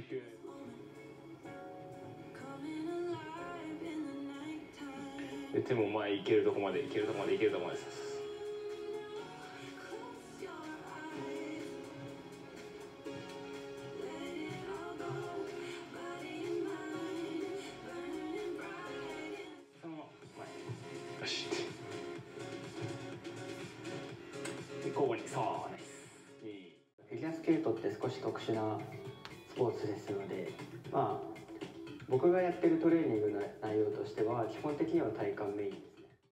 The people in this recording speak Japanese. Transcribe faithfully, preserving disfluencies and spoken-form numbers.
く。で手も前いけるとこまでいけるとこまでいけるとこまで刺す。そのまま前よし。で交互にそうです。 フィギュアスケートって少し特殊なスポーツですので、まあ僕がやってるトレーニングの内容としては基本的には体幹メイン